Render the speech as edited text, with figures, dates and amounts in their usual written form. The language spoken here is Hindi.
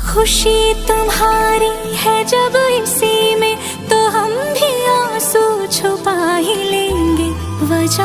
खुशी तुम्हारी है जब इसी में, तो हम भी आंसू छुपा ही लेंगे वजह